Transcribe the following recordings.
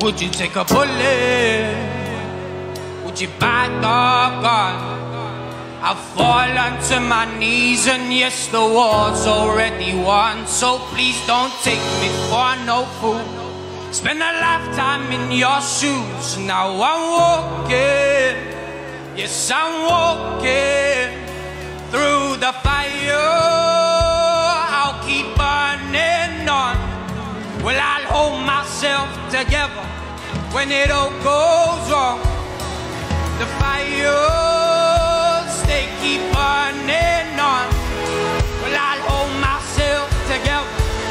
Would you take a bullet? Would you buy the gun? I've fallen to my knees and yes, the war's already won. So please don't take me for no fool. Spend a lifetime in your shoes. Now I'm walking, yes I'm walking through the fire. I'll keep burning on. Well, I'll hold myself together when it all goes wrong. The fires, they keep burning on. Well, I'll hold myself together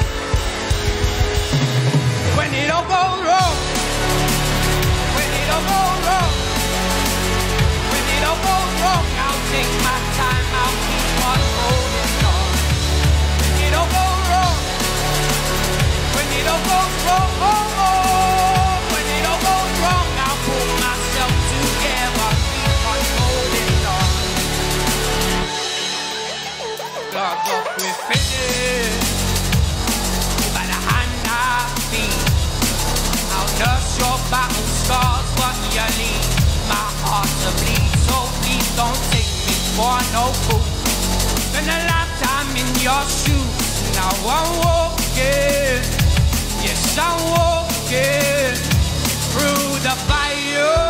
when it all goes wrong. When it all goes wrong. When it all goes wrong, I'll take my time, I'll keep on holding on. When it all goes wrong. When it all goes wrong, when it all goes wrong, I'll pull myself together, keep on holding on. Clock up, we're finished. By the hand I feed, I'll nurse your battle scars, but you leave my heart to bleed. So please don't take me for no fool. Spend a lifetime in your shoes. Now I'm walking, yes I'm walking through the fire.